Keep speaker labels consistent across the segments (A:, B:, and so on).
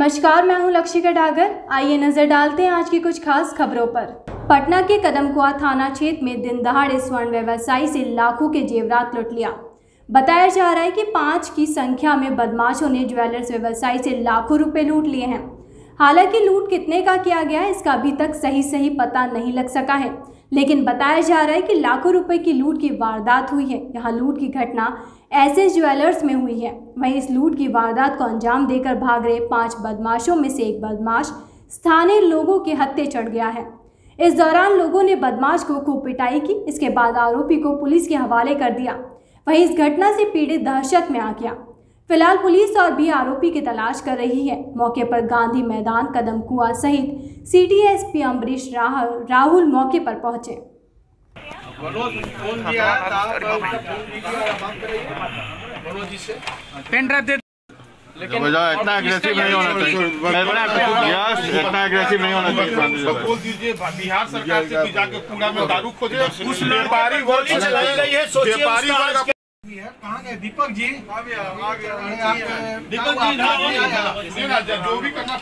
A: नमस्कार, मैं हूं लक्ष्य डागर। आइए नजर डालते हैं आज की कुछ खास खबरों पर। पटना के कदमकुआ थाना क्षेत्र में दिन दहाड़े स्वर्ण व्यवसायी से लाखों के जेवरात लूट लिया। बताया जा रहा है कि 5 की संख्या में बदमाशों ने ज्वेलर्स व्यवसायी से लाखों रुपए लूट लिए हैं। हालांकि लूट कितने का किया गया है इसका अभी तक सही पता नहीं लग सका है, लेकिन बताया जा रहा है कि लाखों रुपए की लूट की वारदात हुई है। यहाँ लूट की घटना ऐसे ज्वेलर्स में हुई है। वहीं इस लूट की वारदात को अंजाम देकर भाग रहे 5 बदमाशों में से एक बदमाश स्थानीय लोगों के हत्थे चढ़ गया है। इस दौरान लोगों ने बदमाश को खूब पिटाई की। इसके बाद आरोपी को पुलिस के हवाले कर दिया। वहीं इस घटना से पीड़ित दहशत में आ गया। फिलहाल पुलिस और भी आरोपी की तलाश कर रही है। मौके पर गांधी मैदान, कदमकुआ सहित सिटी एसपी अम्बरीश राहुल मौके पर पहुंचे।
B: पेन ड्राइव दे,
C: लेकिन इतना एग्रेसिव नहीं होना चाहिए। इतना एग्रेसिव नहीं होना चाहिए।
D: बोल दीजिए बिहार सरकार से कि जाके पूरा में दारू खोजे। उस व्यापारी गोली चलाई गई है, सोचिए कहाँ गए दीपक जी? दीपक जी जो भी करना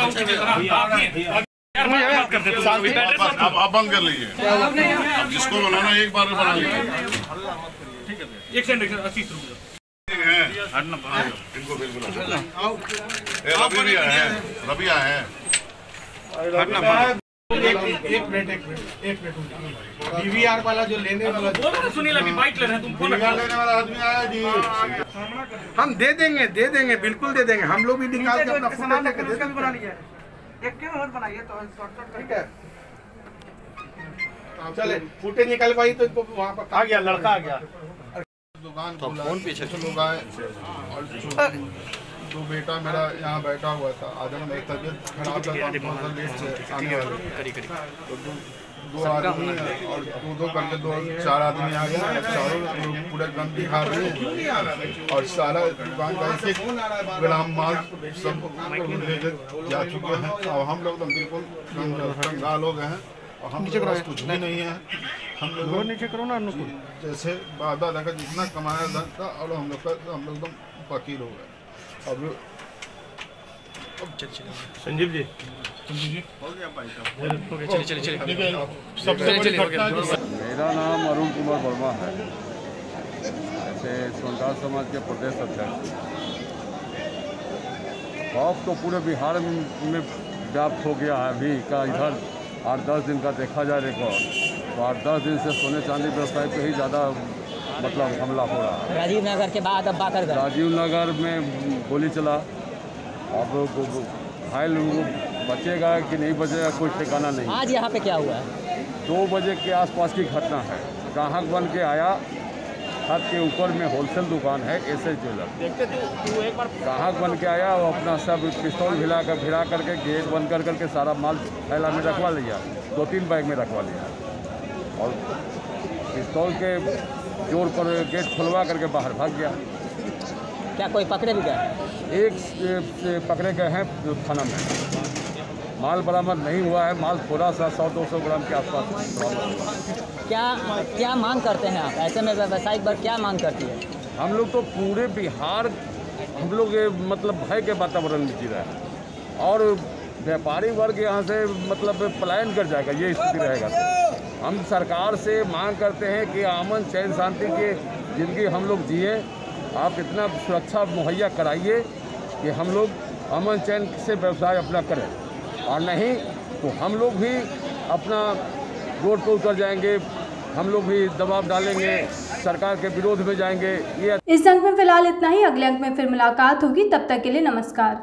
D: आप बंद कर लीजिए। अब जिसको बनाना एक बार बना लीजिए। ठीक है, एक सेकंड 80 रुपये इनको बिल्कुल रवि है। एक मिनट डीवीआर वाला जो लेने वाला सुनील अभी बाइक ले रहे हैं, तुम लेने वाला आदमी आया जी। हम दे देंगे बिल्कुल दे देंगे। हम लोग भी निकाल के अपना फोन लेके दे देंगे। बना लीजिए, एक के और बनाइए तो शॉर्टकट ठीक है। चले फुटेज निकाल पाई तो इनको वहां पर आ गया, लड़का आ गया। दुकान तो फोन पीछे लोग आए और तो बेटा मेरा यहाँ बैठा हुआ था। आधे में तबीयत खराब लगा, लेट से आने वाले तो दो आदमी और दो करके 2-4 आदमी आ गए। चारों लोग पूरे गन दिखा रहे हैं और सारा दुकान का एक ग्राम माल सब लेके जा चुके हैं। और हम लोग तो बिल्कुल कंगाल हो गए हैं और हम कुछ भी नहीं है। हम लोग नीचे करो ना, जैसे बाबा देखा जितना कमाया था और हम लोग एकदम फकीर हो गए। अब संजीव जी हो गया भाई साहब, चलिए सबसे बड़ी घटना।
E: मेरा नाम अरुण कुमार वर्मा है, ऐसे सोनदास समाज के प्रदेश अध्यक्ष। खौफ तो पूरे बिहार में व्याप्त हो गया है अभी का। इधर 8-10 दिन का देखा जाए रिकॉर्ड तो 8-10 दिन से सोने चांदी व्यवसाय पे ही ज़्यादा मतलब हमला हो रहा है।
F: राजीव नगर के बाद अब बाकरगंज,
E: राजीव नगर में गोली चला। अब घायल बचेगा कि नहीं बचेगा कोई ठिकाना नहीं।
F: आज यहाँ पे क्या हुआ है?
E: 2 बजे के आसपास की घटना है। ग्राहक बन के आया, छत के ऊपर में होलसेल दुकान है एसएस ज्वेलर। ग्राहक बन के आया, वो अपना सब पिस्तौल भिरा करके गेट बंद करके सारा माल थैला में रखवा लिया। 2-3 बैग में रखवा लिया और पिस्तौल के जोर पर गेट खुलवा करके बाहर भाग गया।
F: क्या कोई पकड़े भी गए?
E: एक से पकड़े गए हैं थाना में। माल बरामद नहीं हुआ है। माल थोड़ा सा 100-200 ग्राम के आसपास बरामद हुआ।
F: क्या मांग करते हैं आप ऐसे में? व्यावसायिक वर्ग क्या मांग करती है?
E: हम लोग तो पूरे बिहार हम लोग मतलब भय के वातावरण में जी रहे हैं और व्यापारी वर्ग यहाँ से मतलब पलायन कर जाएगा, ये स्थिति रहेगा। हम सरकार से मांग करते हैं कि अमन चैन शांति की ज़िंदगी हम लोग जिए। आप इतना सुरक्षा मुहैया कराइए कि हम लोग अमन चैन से व्यवसाय अपना करें, और नहीं तो हम लोग भी अपना रोड पर उतर जाएंगे। हम लोग भी दबाव डालेंगे, सरकार के विरोध में जाएंगे। ये
A: इस अंक में फिलहाल इतना ही। अगले अंक में फिर मुलाकात होगी, तब तक के लिए नमस्कार।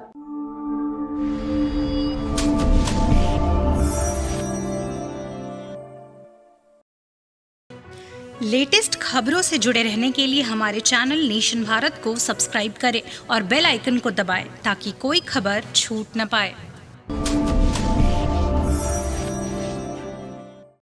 G: लेटेस्ट खबरों से जुड़े रहने के लिए हमारे चैनल नेशन भारत को सब्सक्राइब करें और बेल आइकन को दबाएं ताकि कोई खबर छूट न पाए।